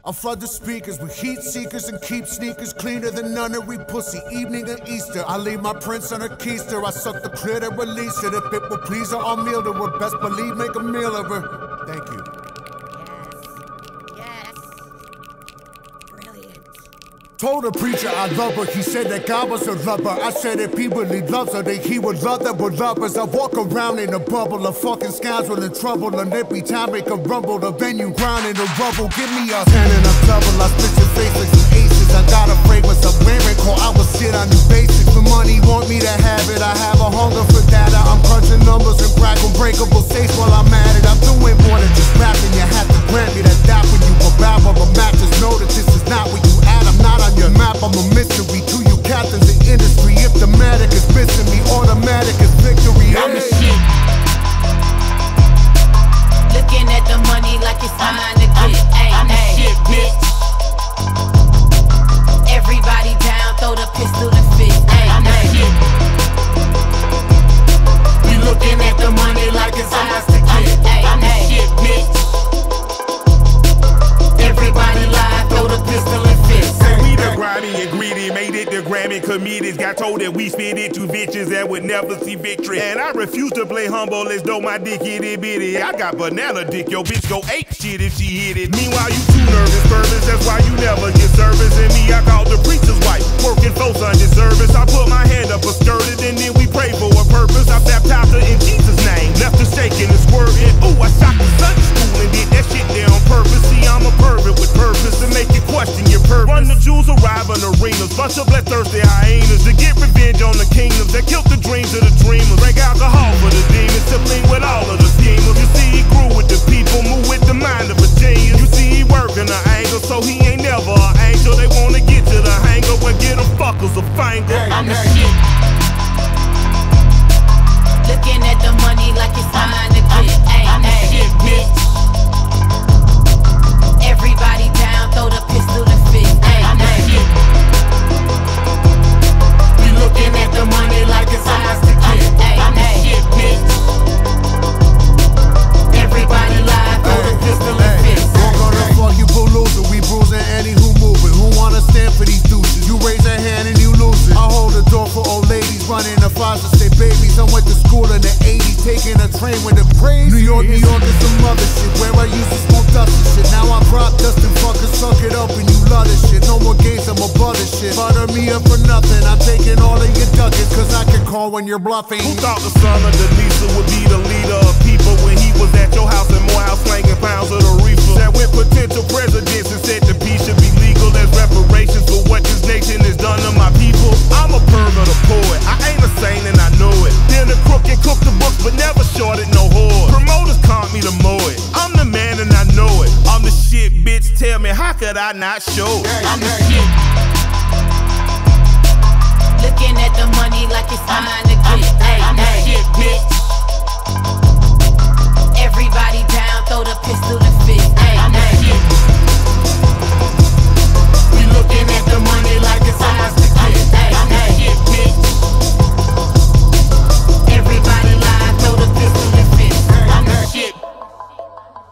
I flood the speakers with heat seekers and keep sneakers cleaner than nunnery pussy. Evening of Easter, I leave my prints on a keister. I suck the clear to release it. If it will please her, I'll meal to her. Best believe, make a meal of her. Thank you. Told the preacher I love her, he said that God was a lover. I said if he really loves her, then he would love that we're lovers. I walk around in a bubble of fucking scoundrel in trouble, and every time make a rumble, the venue ground in the rubble. Give me a 10 and a double, I split your face like some aces. I got a fragrance of wearing, call I was shit on new basics. The money want me to have it, I have a hunger for data. I'm crunching numbers and crack unbreakable safes while I'm at it. I'm doing more than just rapping, you have to grant me that when you about on a mattress. Know that this is not where you at, I'm not on your map, I'm a mystery to you captains in industry. If the matic is missing me, automatic is victory. I'm the shit. Looking at the money like it's mine to get. I'm the shit, bitch. Everybody down, throw the pistol and fist. I'm the shit. We looking at the money like it's ours to get. I'm the shit, bitch. Everybody live, throw the pistol and fist. We the grimy and greedy, made it the Grammy comedians. Got told that we spit it to bitches that would never see victory. And I refuse to play humble as though my dick itty bitty. I got banana dick, yo bitch go ape shit if she hit it. Meanwhile you too nervous, purpose, that's why you never get service. And me, I called the preacher's wife, working for Sunday service. I put my hand up a skirted and then we pray for a purpose. I baptized her in Jesus' name, left her shaking and squirting. Ooh, I shot the Sunday school and did that shit there on purpose. See, I'm a pervert with purpose to make you question your purpose. Run the jewels, arrive in arenas, bunch of bloodthirsty hyenas to get revenge on the kingdoms that killed the dreams of the dreamers. Drink alcohol for the demons, sibling with all of the schemers. You see, he grew with the people, move with the mind of a genius. You see, he working an angle, so he ain't never an angel. They wanna get to the hangar where get them fuckers a finger. I'm the shit. Looking at the money like it's mine to get. I'm the shit, bitch. Everybody down, throw the pistol and fist. I'm the shit. We looking at the money like it's ours to get. I'm the shit, bitch. Everybody live, throw the pistol and fist. Walk on the floor, you bulldozer. We bruising any who moving. Who wanna stand for these douches? You raise a hand and you lose it. I hold the door for old ladies running the foster state babies. I went to school in the 80s, taking a train with the praise. New York is some other shit. Where I used to smoke dust and shit. Now I'm prop dusting fuckers, suck it up and you love this shit. No more games, I'm a butter shit. Butter me up for nothing. I'm taking all of your ducats, cause I can call when you're bluffing. Who thought the son of Delisa would be the leader of people when he was at your house in Morehouse slanging pounds of the reefer? That with potential presidents and said the peace should be legal as reparations for what this nation has done to my people. I'm a pervert, a poet. I ain't a saint and I know it. Then the crook and cook the books but never shorted no whore. Promoters caught me to mow it. I'm the man and I know it. I'm the shit, bitch. Tell me, how could I not show it? I'm the shit.